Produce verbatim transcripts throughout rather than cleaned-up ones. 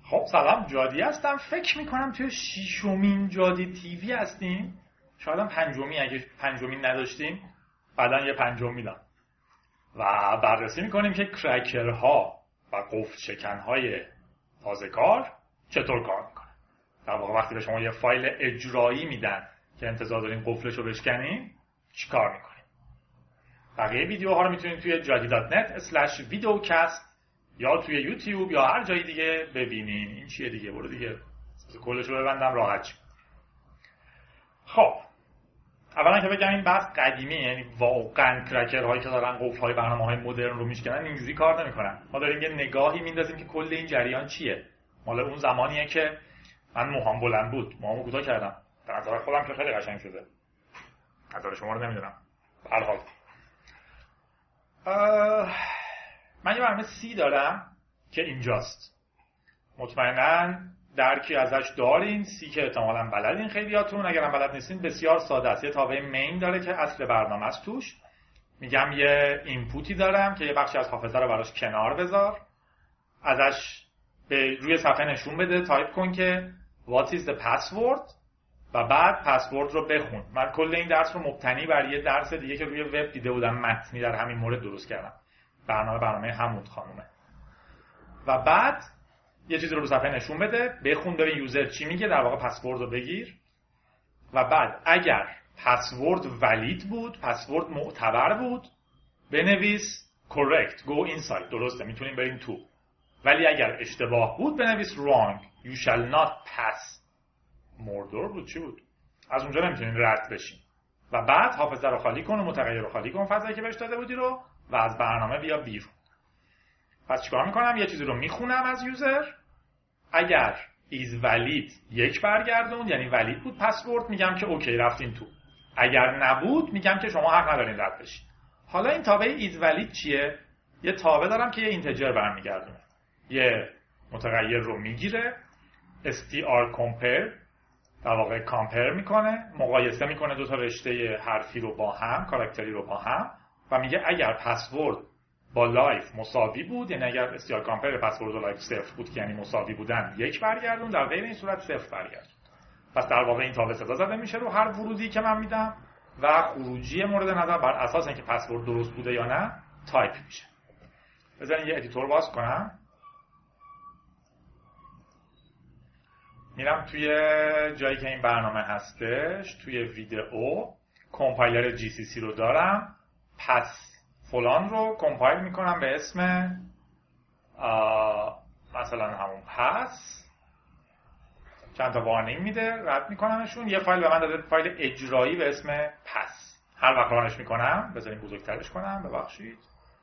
خب سلام، جادی هستم. فکر میکنم توی شیشمین جادی تیوی هستیم، شاید هم پنجمی اگه پنجمین نداشتیم بعدا یه پنجم میدم و بررسی میکنیم که کرکرها و قفل شکنهای تازه کار چطور کار میکنن. در واقع وقتی به شما یه فایل اجرایی میدن که انتظار دارین قفلش رو بشکنین چی کار میکنین. بقیه ویدیوها رو میتونید توی جادی دات نت اسلش ویدیوکست یا توی یوتیوب یا هر جای دیگه ببینین. این چیه دیگه؟ برو دیگه کلش رو ببندم راحت شد. خب اولا که بگم این بحث قدیمی، یعنی واقعا کرکرهایی که دارن قفل‌های برنامه‌های مدرن رو میشکنن اینجوری کار نمی‌کنن. ما داریم یه نگاهی میندازیم که کل این جریان چیه. مال اون زمانیه که من موهام بلند بود، موهامو کوتاه کردم. در نظر خودم که خیلی قشنگ شده. نظر شما رو نمیدونم. به هر حال من یه برنامه سی دارم که اینجاست. مطمئناً درکی ازش دارین. سی که احتمالاً بلدین خیلیاتون، اگرم بلد نیستین بسیار ساده است. یه تابع مین داره که اصل برنامه است توش. میگم یه اینپوتی دارم که یه بخشی از حافظه رو براش کنار بذار، ازش به روی صفحه نشون بده، تایپ کن که what is the password و بعد پسورد رو بخون. من کل این درس رو مبتنی بر یه درس دیگه که روی وب دیده بودم متنی در همین مورد درست کردم. برنامه برنامه حمود خانومه. و بعد یه چیزی رو رو صفحه نشون بده، بخون ببین یوزر چی میگه، در واقع پسورد رو بگیر و بعد اگر پسورد ولید بود، پسورد معتبر بود، بنویس correct go inside، درسته میتونیم بریم تو. ولی اگر اشتباه بود بنویس wrong you shall not pass. مردور بود چی بود؟ از اونجا نمیتونین رد بشین. و بعد حافظه رو خالی کن و متغیر رو خالی کن، فضایی که بهش داده بودی رو، و از برنامه بیا بیرون. پس چیکار میکنم؟ یه چیزی رو میخونم از یوزر، اگر is valid یک برگردون، یعنی ولید بود پسورد، میگم که اوکی رفتین تو. اگر نبود میگم که شما حق ندارین رد بشین. حالا این تابع is valid چیه؟ یه تابع دارم که یه اینتجر برمیگردونه، یه متغیر رو میگیره، strcompare در واقع کامپر میکنه، مقایسه میکنه دو تا رشته حرفی رو با هم، کاراکتری رو با هم، و میگه اگر پسورد با لایف مساوی بود، یعنی اگر استیار کامپر پسورد و لایف صفر بود که یعنی مساوی بودن، یک برگردون، در غیر این صورت صفر برگردون. پس در واقع این تابع صدا زده میشه رو هر ورودی که من میدم و خروجی مورد نظر بر اساس اینکه پسورد درست بوده یا نه تایپ میشه. بذارین یه ادیتور باز کنم. میرم توی جایی که این برنامه هستش، توی ویدئو کامپایلر جی سی سی رو دارم، پس فلان رو کامپایل میکنم به اسم مثلا همون پس، چند تا وارنینگ میده، رد میکنمشون. یه فایل به من داده، فایل اجرایی به اسم پس. هر وقت رانش میکنم، بذاریم بزرگترش کنم، ببخشید،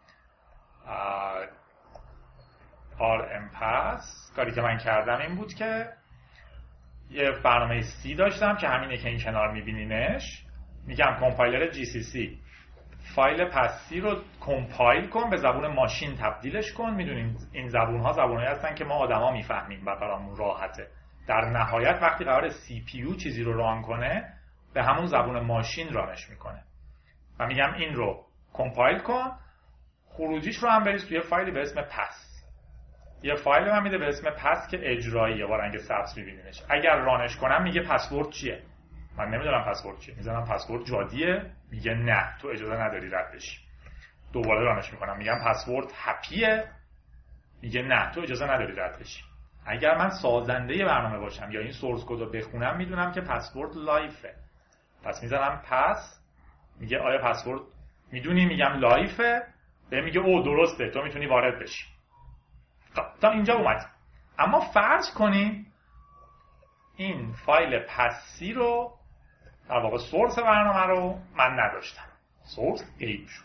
آر ام پس. کاری که من کردم این بود که یه برنامه سی داشتم که همینه که این کنار میبینینش. میگم کامپایلر جی سی سی فایل پسی رو کامپایل کن، به زبون ماشین تبدیلش کن. میدونیم این زبون ها زبونایی هستن که ما آدما میفهمیم و برامون راحته. در نهایت وقتی قرار سی پی یو چیزی رو ران کنه، به همون زبون ماشین رانش میکنه. و میگم این رو کامپایل کن، خروجیش رو هم بریز توی فایلی به اسم پس. یه فایل من میده به اسم پس که اجراییه، با رنگ سبز میبینینش. اگر رانش کنم میگه پسورد چیه؟ من نمیدونم پسورد چیه. میزنم پسورد جادیه، میگه نه تو اجازه نداری رد بشی. دوباره رانش میکنم، میگم پسورد هپیه، میگه نه تو اجازه نداری رد بشی. اگر من سازنده برنامه باشم یا این سورس کد رو بخونم، میدونم که پسورد لایفه. پس میزنم پس، میگه آیا پسورد میدونی؟ میگم لایفه، به میگه او درسته تو میتونی وارد بشی. خب تا اینجا اومد. اما فرض کنیم این فایل پسی رو، در واقع سورس برنامه رو من نداشتم، سورس غیب شد.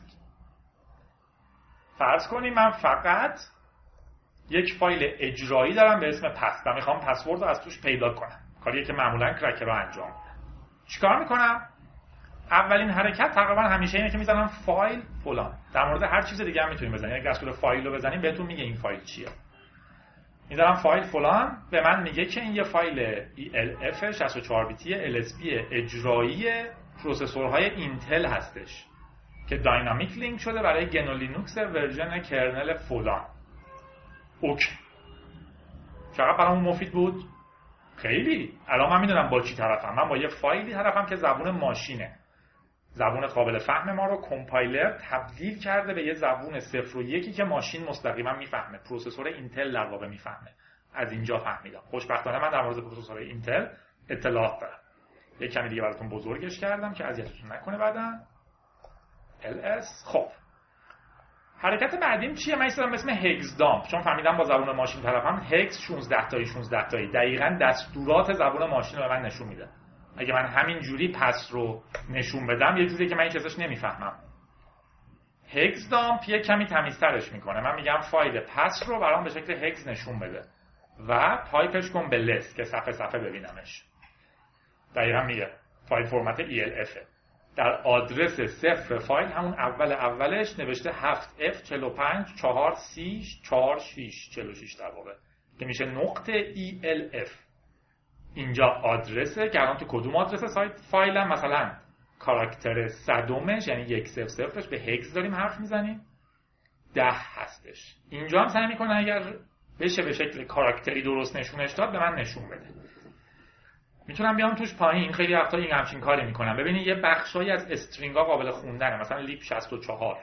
فرض کنیم من فقط یک فایل اجرایی دارم به اسم پس و میخوام پسورد رو از توش پیدا کنم، کاریه که معمولا کرکرها انجام میدن. چیکار میکنم؟ اولین حرکت تقریبا همیشه اینه که میزنم فایل فلان. در مورد هر چیز دیگه هم میتونیم بزنیم. اگه دستور فایل رو بزنیم بهتون میگه این فایل چیه. میذارم فایل فلان، به من میگه که این یه فایل ای ال اف شصت و چهار بیتی ال اس بی اجرایی پروسسورهای اینتل هستش که داینامیک لینک شده برای گنو لینوکس ورژن کرنل فلان. اوکی. چقدر برامون مفید بود؟ خیلی. الان من میدونم با چی طرفم. من با یه فایلی طرفم که زبون ماشینه. زبون قابل فهم ما رو کامپایلر تبدیل کرده به یه زبون صفر و یکی که ماشین مستقیما میفهمه. پروسسور اینتل در واقع میفهمه. از اینجا فهمیدم. خوشبختانه من در مورد پروسسور اینتل اطلاعات دارم. یک کمی دیگه براتون بزرگش کردم که اذیتتون نکنه بعداً. ال اس. خب حرکت بعدیم چیه؟ من ایستادم به اسم هگز دامپ، چون فهمیدم با زبون ماشین طرفم. هگز شانزده تایی شانزده تایی دقیقاً دستورات زبون ماشین رو به من نشون میده. اگه من همین جوری پس رو نشون بدم یه جوری که من هیچ ازش نمیفهمم. هگز دامپ یه کمی تمیزترش میکنه. من میگم فایل پس رو برام به شکل هگز نشون بده و تایپش کن به لس که صفحه صفحه ببینمش. دقیقاً میگه فایل فرمت ای ال اف. در آدرس صفر فایل همون اول اولش نوشته هفت اف چهل و پنج چهار سی چهار شش چهل و شش در واقع که میشه نقطه ای ال اف. اینجا آدرسه که الان تو کدوم آدرس سایت فایلم؟ مثلا کاراکتر صدمش یعنی یک صفر صفرش به هگز داریم حرف میزنیم ده هستش. اینجا هم سعی میکنه اگر بشه به شکل کاراکتری درست نشونش داد به من نشون بده. میتونم بیام توش پایین. خیلی وقتا این همچین کاری میکنم. ببینید یه بخشایی از استرینگا قابل خوندنه، مثلا لیپ شصت و چهار.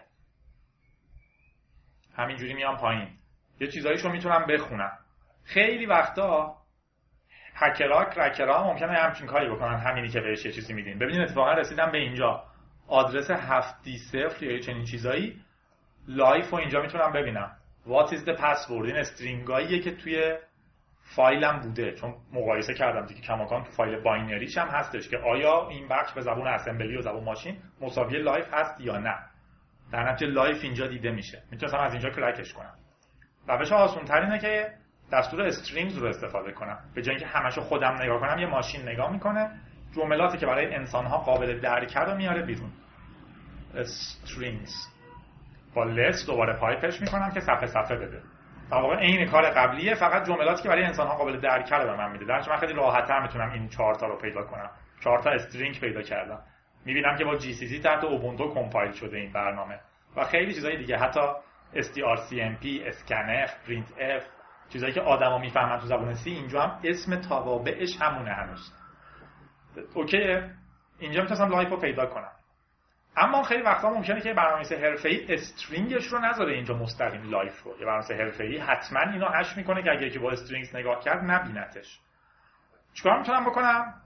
همینجوری میام پایین یه چیزاییشو میتونم بخونم. خیلی وقتا هکرها کرکرها ممکنه همچین کاری بکنن، همینی که بهش یه چیزی میدین. ببینید اتفاقا رسیدم به اینجا آدرس هفت دی صفر یا چنین چیزایی لایف رو اینجا میتونم ببینم. What is the password؟ این استرینگاییه که توی فایلم بوده، چون مقایسه کردم دیگه کماکان تو فایل باینریش هم هستش که آیا این بخش به زبون اسمبلی و زبون ماشین مساوی لایف هست یا نه. در نتیجه لایف اینجا دیده میشه. میتونم از اینجا کرکش کنم. روش آسان تر اینه که دستور استرینگز رو استفاده کنم. به جای اینکه همشو خودم نگاه کنم یه ماشین نگاه میکنه، جملاتی که برای انسان‌ها قابل درک رو میاره بیرون. استرینگز با لس دوباره پایپش میکنم که صفحه صفحه بده. در واقع عین کار قبلیه، فقط جملاتی که برای انسان‌ها قابل درک رو به من میده. در من خیلی راحت‌تر میتونم این چهار تا رو پیدا کنم. چهار تا استرینگ پیدا کردم. میبینم که با جی سی سی تحت اوبونتو کامپایل شده این برنامه و خیلی چیزای دیگه، حتی اس تی آر سی ام پی، اسکنف، پرینت اف، چیزایی که آدما میفهمن تو زبان سی، اینجا هم اسم توابعش همونه هنوز. اوکیه؟ اینجا میتونم لایف رو پیدا کنم. اما خیلی وقتا ممکنه که برنامه‌نویس حرفه‌ای استرینگش رو نذاره اینجا مستقیم لایف رو. یه برنامه‌نویس حرفه‌ای حتما اینو هش میکنه که اگه یکی با استرینگز نگاه کرد نبینتش. چیکار میتونم بکنم؟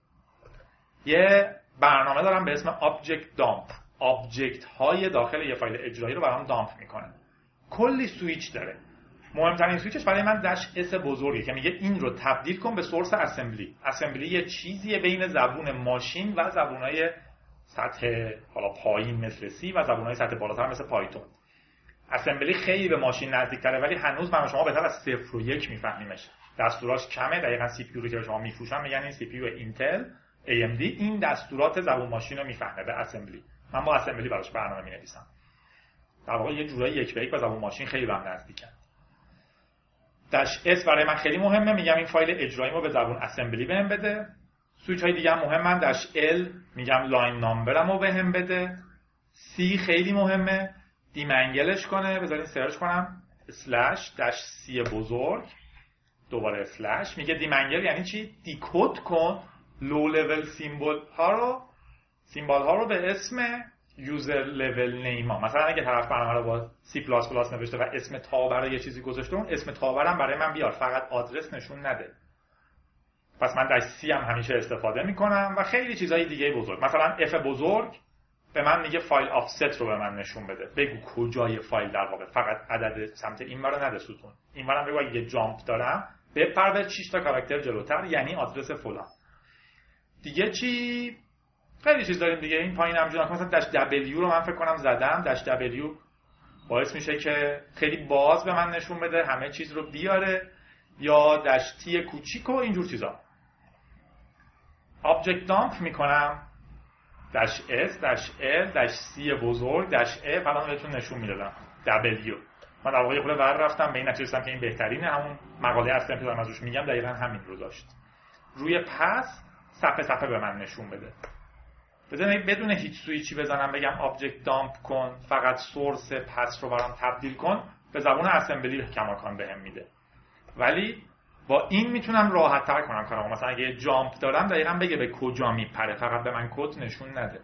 یه برنامه دارم به اسم آبجکت دامپ. آبجکت های داخل یه فایل اجرایی رو برام دامپ میکنه. کلی سویچ داره. مهمترین سویچش برای من داش اس بزرگه که میگه این رو تبدیل کن به سورس اسمبلی. اسمبلی یه چیزیه بین زبون ماشین و زبونهای سطح حالا پایین مثل سی و زبونهای سطح بالاتر مثل پایتون. اسمبلی خیلی به ماشین نزدیک‌تره ولی هنوز من و شما بهتر از صفر و یک میفهمیمش. دستوراش کمه. دقیقاً سی پی یو رو که شما میفروشن میگن این سی پی یو اینتل ای ام دی این دستورات زبون ماشین رو میفهمه به اسمبلی. من با اسمبلی براش برنامه مینویسم. در واقع یه جورایی یک به یک با زبون ماشین خیلی به هم نزدیکن. داش اس برای من خیلی مهمه، میگم این فایل اجراییمو به زبون اسمبلی بهم بده. سویچ های دیگه هم مهمن. داش ال میگم لاین نامبرمو بهم بده. سی خیلی مهمه، دیمنگلش کنه. بذارین سرچ کنم اسلش داش سی بزرگ دوباره اسلش. میگه دیمنگل یعنی چی؟ دیکود کن لو لول سیمبل ها رو سیمبل ها رو به اسم یوزر لول نیما. مثلا اگه طرف برنامه رو با سی پلاس پلاس نوشته و اسم تابر یه چیزی گذاشته، اون اسم تابرم برای من بیار، فقط آدرس نشون نده. پس من داش سی هم همیشه استفاده میکنم و خیلی چیزای دیگه بزرگ. مثلا اف بزرگ به من میگه فایل آفست رو به من نشون بده. بگو کجای فایل در واقع، فقط عدد سمت اینور نده ستون. اینورم بگو اگه جامپ دارم بپر به شش تا کاراکتر جلوتر یعنی آدرس فلان. دیگه چی؟ خیلی چیز داریم دیگه. این پایین همجوری مثلا داش دبلیو رو من فکر کنم زدم. داش دبلیو باعث میشه که خیلی باز به من نشون بده، همه چیز رو بیاره، یا داش تی کوچیک و اینجور چیزا. آبجکت دامپ میکنم داش اس داش ال داش سی بزرگ داش اف الان بهتون نشون میدادم دبلیو. من در واقع خود ور رفتم به این نتیجه رسیدم که این بهترینه. همون مقاله اصلی که دارم ازش میگم دقیقاً همین رو داشت. روی پس صفحه صفحه به من نشون بده. بزنید بدون هیچ سویچی بزنم بگم آبجکت دامپ کن، فقط سورس پس رو برام تبدیل کن، به زبون اسمبلی کماکان بهم میده. ولی با این میتونم راحت تر کنم کارم. مثلا اگه یه جامپ دارم دقیقاً بگه به کجا میپره، فقط به من کد نشون نده.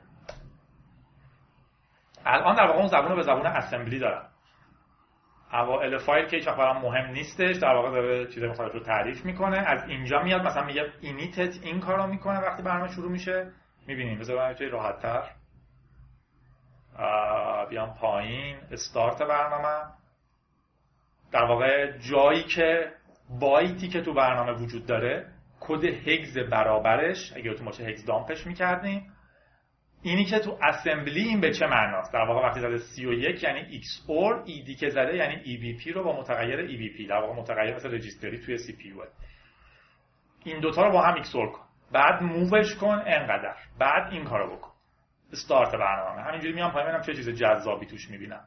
الان در واقع اون زبون رو به زبون اسمبلی دارم. اوائل فایل که هیچ وقت برام مهم نیستش، در واقع داره چیز مختلف رو تعریف میکنه. از اینجا میاد مثلا میگه اینیتت این کارو میکنه وقتی برنامه شروع میشه. میبینیم بذار من چه راحت تر بیام پایین. استارت برنامه در واقع جایی که بایتی که تو برنامه وجود داره کد هگز برابرش، اگه تو باشه هگز دامپش میکردیم. اینی که تو اسمبلی این به چه معناست؟ در واقع وقتی زده سی و یک یعنی ایکس اور، ایدی که زده یعنی ای بی پی رو با متغیر ای بی پی، در واقع متغیر مثل رجیستری توی سی پی یو. این دوتا رو با هم ایکس اور کن، بعد مووش کن انقدر، بعد این کارو بکن. استارت برنامه همینجوری میام پایین ببینم چه چیز جذابی توش میبینم.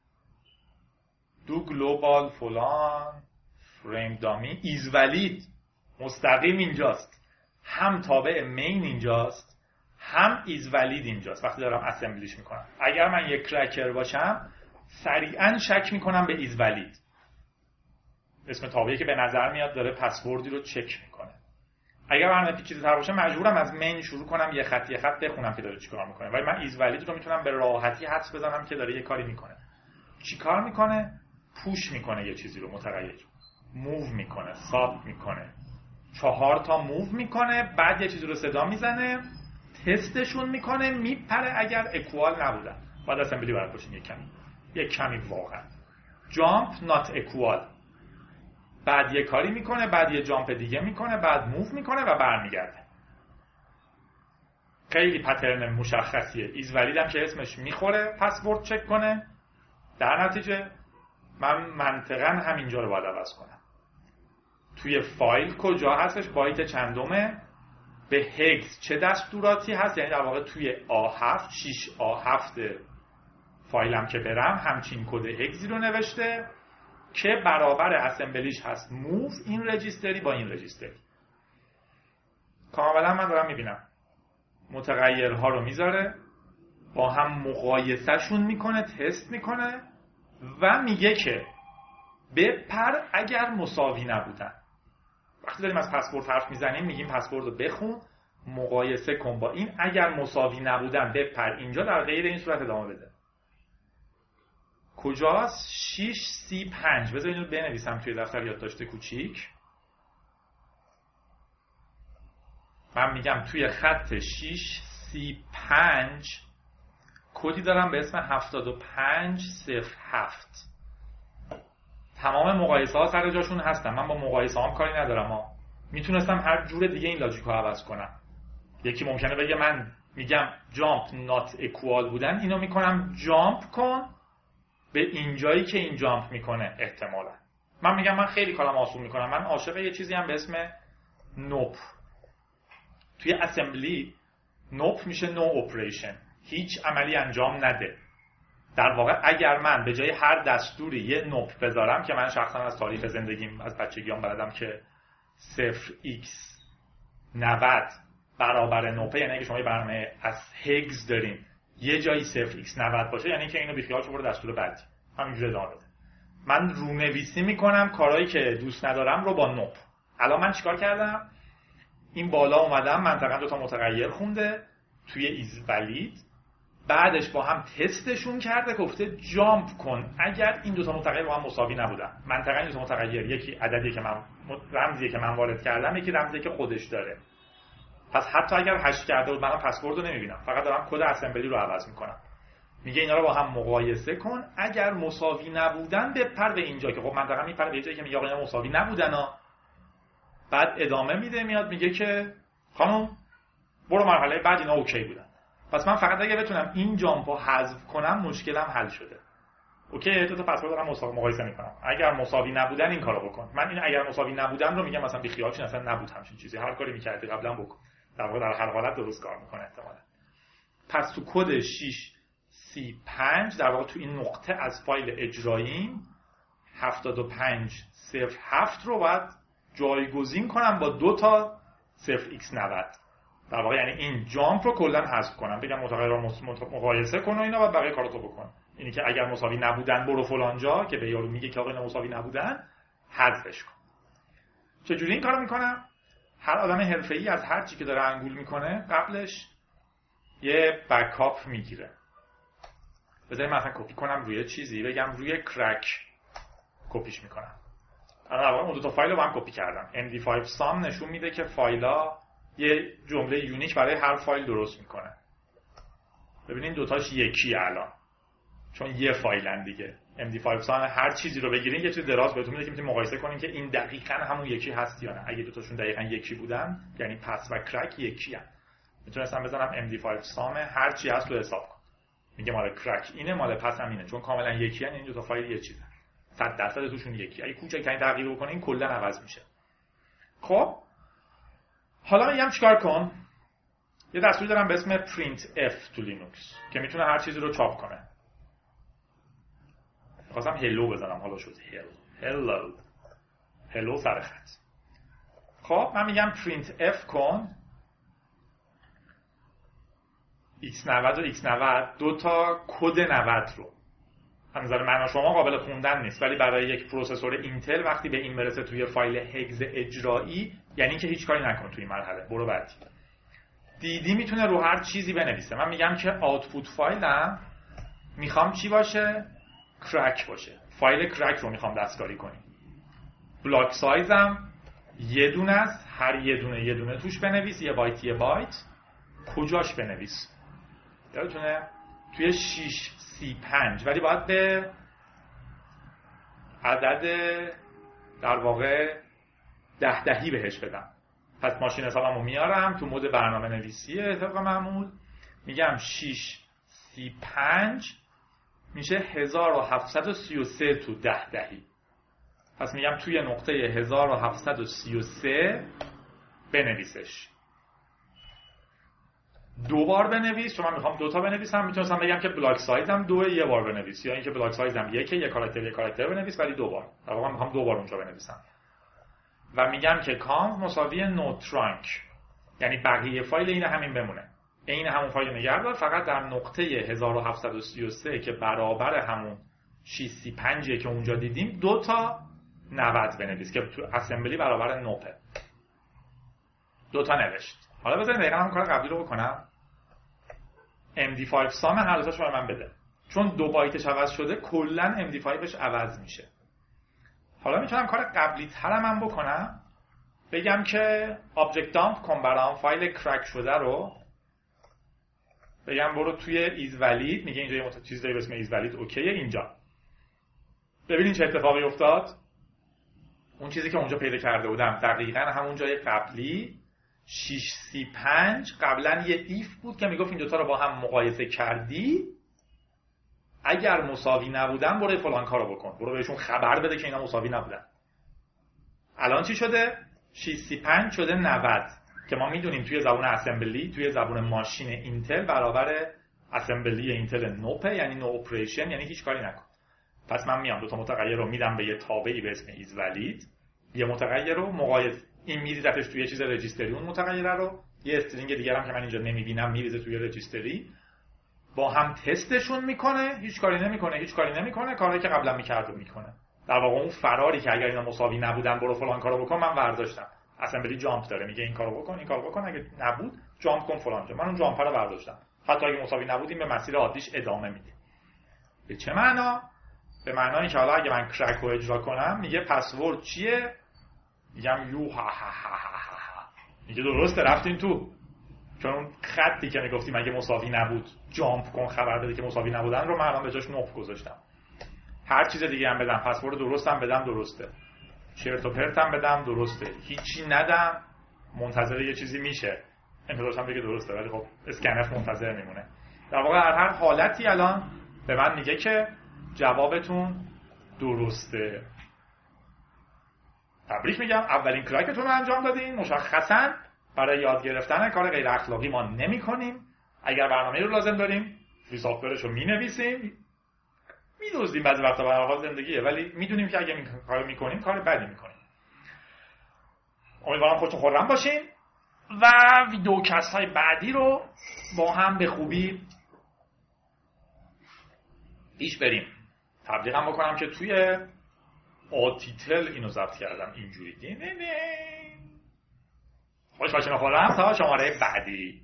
دو گلوبال فلان فریم دامی ایز ولید مستقیم اینجاست، هم تابع مین اینجاست هم ایز ولید اینجاست وقتی دارم اسمبلیش میکنم. اگر من یک کرکر باشم سریعا شک میکنم به ایز ولید، اسم تابعی که به نظر میاد داره پسوردی رو چک میکنه. اگر برنامه پیچیده‌تر باشه مجبورم از مین شروع کنم یه خط یه خط بخونم که داره چیکار میکنه، ولی من ایز ولید رو میتونم به راحتی حدس بزنم که داره یه کاری میکنه. چیکار میکنه؟ پوش میکنه یه چیزی رو متغیر، موو میکنه، ساب میکنه، چهار تا موو میکنه، بعد یه چیزی رو صدا میزنه، تستشون میکنه، میپره اگر اکوال نبودن. بعد اسمبلی برات باشین یک کمی یک کمی واقعا جامپ نات اکوال، بعد یه کاری میکنه، بعد یه جامپ دیگه میکنه، بعد موو میکنه و برمیگرده. خیلی پترن مشخصیه. ایز ولید هم که اسمش میخوره پسورد چک کنه. در نتیجه من منطقاً همینجا رو باید عوض کنم. توی فایل کجا هستش، بایت چندمه، به هگز چه دستوراتی هست، یعنی در واقع توی آ هفت شش آ هفت فایلم که برم همچین کد هگزی رو نوشته که برابر اسمبلیش هست موو این رجیستری با این رجیستری. کاملا من دارم میبینم متغیرها رو میذاره، با هم مقایسه شون میکنه، تست میکنه و میگه که بپر اگر مساوی نبودن. وقتی داریم از پسورد حرف میزنیم میگیم پسورد رو بخون، مقایسه کن با این، اگر مساوی نبودن بپر اینجا، در غیر این صورت ادامه بده. کجاست؟ شش سی پنج. بذار اینو بنویسم توی دفتر یادداشت کوچیک. من میگم توی خط شش سی پنج کدی دارم به اسم هفتاد و پنج صفر هفت. تمام مقایسه ها سر جاشون هستن، من با مقایسه هم کاری ندارم ها. میتونستم هر جور دیگه این لاجیک رو عوض کنم. یکی ممکنه بگه من میگم جامپ نات اکوال بودن، اینو میکنم جامپ کن به اینجایی که این جامپ میکنه احتمالا. من میگم من خیلی کارم آسون میکنم، من عاشق یه چیزی هم به اسم نوپ. توی اسمبلی نوپ میشه نو اپریشن، هیچ عملی انجام نده. در واقع اگر من به جای هر دستوری یه نوپ بذارم، که من شخصا از تاریخ زندگیم از بچگیام بلدم که صفر ایکس نود برابر نوپه، یعنی اگه شما یه برنامه از هگز دارین یه جایی صفر ایکس نود باشه یعنی که اینو بیخیال شو برو دستور بعدی، همینجوری ادامه بده. من رونویسی میکنم کارهایی که دوست ندارم رو با نوپ. الان من چیکار کردم؟ این بالا اومدم منطقاً دو تا متغیر خونده توی ایز ولید، بعدش با هم تستشون کرده، گفته جامپ کن اگر این دو تا متغیر با هم مساوی نبودن. منطقاً این دو تا متغیر یکی عددی که من رمزی که من وارد کردم، یکی رمزی که خودش داره. پس حتی اگر هش کرده بود منم پسورد رو نمیبینم، فقط دارم کد اسمبلی رو عوض میکنم. میگه اینا رو با هم مقایسه کن، اگر مساوی نبودن بپر به اینجا، که خب منطقاً میپره به جایی که میگه آقا اینا مساوی نبودن ها. بعد ادامه میده، میاد میگه که خانم برو مرحله بعد اینا اوکی بودن. پس من فقط اگه بتونم این جامپ رو حذف کنم مشکلم حل شده. اوکی، تو تا پسورد دارم مقایسه میکنم، اگر مساوی نبودن این کارو بکن. من این اگر مساوی نبودن رو میگم مثلا بی خیال شین، اصلا نبود همچین چیزی، هر کاری میکردی قبلا بکن. در واقع در هر حالت درست کار میکنه احتمالاً. پس تو کد شش سی پنج در واقع تو این نقطه از فایل اجراییم هفتاد و پنج صفر هفت رو باید جایگزین کنم با دو تا صفر ایکس نود. در واقع یعنی این جامپ رو کلا حذف کنم، بگم متغیر رو مقایسه کن و اینا، بعد بقیه کاراتو بکن. اینی که اگر مساوی نبودن برو فلان جا، که به یارو میگه که آقا اینا مساوی نبودن، حذفش کن. چجوری این کارو میکنم؟ هر آدم حرفه‌ای از هر چی که داره انگول میکنه قبلش یه بکاپ میگیره. بذارید مثلا کپی کنم روی چیزی، بگم روی کرک کپیش میکنم. الان اون دو تا فایل رو با هم کپی کردم. ام دی فایو sum نشون میده که فایلا یه جمله یونیک برای هر فایل درست میکنه. ببینید دوتاش یکی الان، چون یه فایلن دیگه. ام دی فایو sum هر چیزی رو بگیرین یه چیز دراز بهتون میده که میتونید مقایسه کنین که این دقیقاً همون یکی هست یا نه. اگه دوتاشون دقیقاً یکی بودن یعنی پس و کرک یکی هست. میتونستم بزنم ام دی فایو sum هر چی هست رو حساب کن. میگه مال کرک اینه، مال پس هم اینه، چون کاملا یکی هستن. این دو تا فایل یه چیزن، صد درصد توشون یکی. اگه کوچکترین تغییر بکنه این کلا عوض میشه. خب حالا میگم چیکار کن. یه دستوری دارم به اسم printf تو لینوکس که میتونه هر چیزی رو چاپ کنه. خواستم هلو بزنم، حالا شد هل هلو هلو سر خط. خب من میگم printf کن ایکس نود و ایکس نود، دو تا کد نود رو. از نظر معنا شما قابل خوندن نیست، ولی برای یک پروسسور اینتل وقتی به این برسه توی فایل هگز اجرایی یعنی که هیچ کاری نکن توی این مرحله، برو بعدی. دیدی میتونه رو هر چیزی بنویسه. من میگم که آوتپوت فایلم میخوام چی باشه؟ کرک باشه. فایل کرک رو میخوام دستکاری کنیم. بلاک سایزم یه دونه است، هر یه دونه یه دونه توش بنویس، یه بایت یه بایت. کجاش بنویس؟ یادتونه توی شش سی پنج، ولی باید به عدد در واقع ده دهی بهش بدم. پس ماشین حسابمو میارم تو مود برنامه نویسیه طبق معمول، میگم شش سی پنج میشه هزار و هفتصد و سی و سه تو ده دهی. پس میگم توی نقطه هزار و هفتصد و سی و سه بنویسش. دو بار بنویس، چون من میخوام دو تا بنویسم. میتونستم بگم که بلاک سایزم دو، یه بار بنویس، یا اینکه بلاک سایزم یکه، یه کاراکتر یه کاراکتر بنویس ولی دو بار. در واقع من میخوام دو بار اونجا بنویسم. و میگم که کانف مساوی نو ترانک، یعنی بقیه فایل این همین بمونه. این همون فایل نگه دار، فقط در نقطه هزار و هفتصد و سی و سه که برابر همون شش سی پنج که اونجا دیدیم دو تا نود بنویس که تو اسمبلی برابر نوپه. دو تا نوشت. حالا بذارید دقیقاً همون کار قبلی رو بکنم. ام دی فایو sum هر دوتاش رو من بده. چون دو بایتش عوض شده کلا ام دی فایوش عوض میشه. حالا میتونم کار قبلی ترم هم بکنم، بگم که آبجکت دامپ کن برام فایل کرک شده رو، بگم برو توی ایز ولید. میگه اینجا یه مت... چیز داری به اسم ایز ولید، اوکیه. اینجا ببینین چه اتفاقی افتاد. اون چیزی که اونجا پیدا کرده بودم دقیقاً همون جای قبلی شش سی پنج قبلا یه ایف بود که میگفت این دوتا رو با هم مقایسه کردی، اگر مساوی نبودن برو فلان کارو بکن، برو بهشون خبر بده که اینا مساوی نبودن. الان چی شده؟ شش سی پنج شده نود که ما میدونیم توی زبان اسمبلی، توی زبان ماشین اینتل برابر اسمبلی اینتل نوپه، یعنی نو اپریشن، یعنی هیچ کاری نکن. پس من میام دو تا متغیر رو میدم به یه تابعی به اسم ایز ولید، یه متغیر رو مقایسه، این میریزتش توی چیز رجیستری، اون متغیره رو یه استرینگ دیگه هم که من اینجا نمیبینم میریزه توی رجیستری، با هم تستشون میکنه، هیچ کاری نمیکنه، هیچ کاری نمیکنه، کاری که قبلا میکرد رو میکنه. در واقع اون فراری که اگر اینا مساوی نبودن برو فلان کارو بکن من برداشتم. اسمبلی جامپ داره، میگه این کارو بکن، این کارو بکن، اگه نبود جامپ کن فلان جا. من اون جامپ رو برداشتم. حتی اگه مساوی نبودیم به مسیر عادیش ادامه میده. به چه معنا؟ به معنای که حالا اگه من کرک رو اجرا کنم میگه پسورد چیه؟ میگم یو ها ها ها ها ها. میگه درسته رفتین تو. چون اون خطی که میگفتیم اگه مساوی نبود جامپ کن خبر بده که مساوی نبودن رو من الان به جاش نوپ گذاشتم. هر چیز دیگه هم بدم، پسورد درستم بدم درسته، چرت و پرتم بدم درسته، هیچی ندم منتظر یه چیزی میشه انتظارش هم بگه درسته، ولی خب اسکنف منتظر میمونه. در واقع هر هر حالتی الان به من میگه که جوابتون درسته. تبریک میگم، اولین کرکتون رو انجام دادین. مشخصاً برای یاد گرفتن کار غیر اخلاقی ما نمی کنیم. اگر برنامه رو لازم داریم فری سافتورش رو می نویسیم، می دوزدیم بعضی وقتا، به هر حال زندگیه، ولی میدونیم که اگه این کارو میکنیم کار بدی میکنیم. امیدوارم خودتون خرم باشین و ویدیوکست های بعدی رو با هم به خوبی پیش بریم. تبلیغم بکنم که توی آتیتل اینو ضبط کردم اینجوری. خوش باشین خورم تا شماره بعدی.